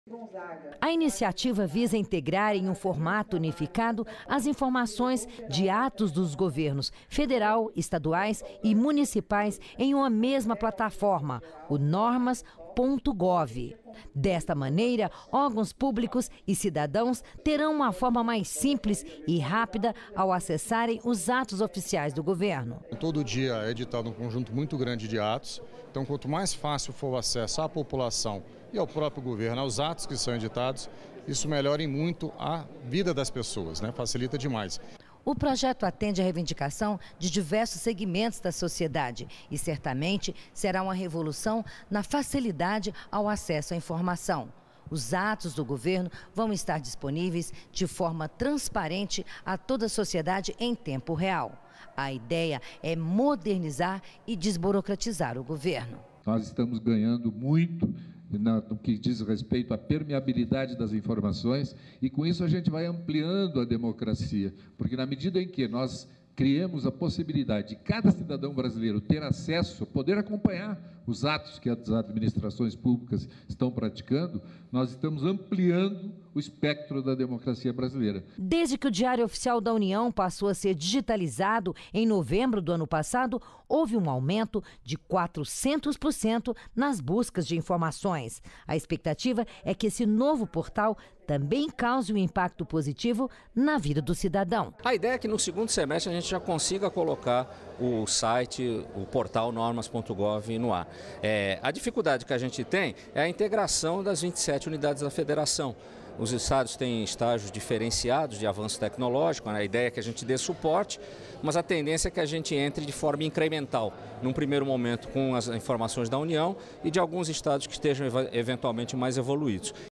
A iniciativa visa integrar em um formato unificado as informações de atos dos governos federal, estaduais e municipais em uma mesma plataforma, o normas.gov. Desta maneira, órgãos públicos e cidadãos terão uma forma mais simples e rápida ao acessarem os atos oficiais do governo. Todo dia é editado um conjunto muito grande de atos, então quanto mais fácil for o acesso à população e ao próprio governo, aos atos que são editados, isso melhora muito a vida das pessoas, né? Facilita demais. O projeto atende à reivindicação de diversos segmentos da sociedade e certamente será uma revolução na facilidade ao acesso à informação. Os atos do governo vão estar disponíveis de forma transparente a toda a sociedade em tempo real. A ideia é modernizar e desburocratizar o governo. Nós estamos ganhando muito no que diz respeito à permeabilidade das informações e com isso a gente vai ampliando a democracia, porque na medida em que nós criemos a possibilidade de cada cidadão brasileiro ter acesso, poder acompanhar os atos que as administrações públicas estão praticando, nós estamos ampliando o espectro da democracia brasileira. Desde que o Diário Oficial da União passou a ser digitalizado em novembro do ano passado, houve um aumento de 400% nas buscas de informações. A expectativa é que esse novo portal também cause um impacto positivo na vida do cidadão. A ideia é que no segundo semestre a gente já consiga colocar o site, o portal normas.gov no ar. A dificuldade que a gente tem é a integração das 27 unidades da federação. Os estados têm estágios diferenciados de avanço tecnológico, a ideia é que a gente dê suporte, mas a tendência é que a gente entre de forma incremental, num primeiro momento com as informações da União e de alguns estados que estejam eventualmente mais evoluídos.